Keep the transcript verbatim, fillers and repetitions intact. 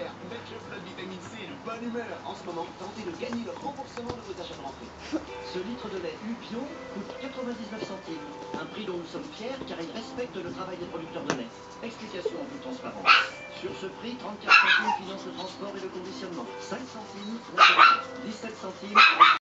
super. Avec le flot de vitamine C et de bonne humeur. En ce moment, tentez de gagner le remboursement de vos achats de rentrée. Ce litre de lait U-Bio coûte quatre-vingt-dix-neuf centimes. Un prix dont nous sommes fiers car il respecte le travail des producteurs de lait. Explication en toute transparence. Sur ce prix, trente-quatre centimes financent le transport et le conditionnement. cinq centimes, dix-sept centimes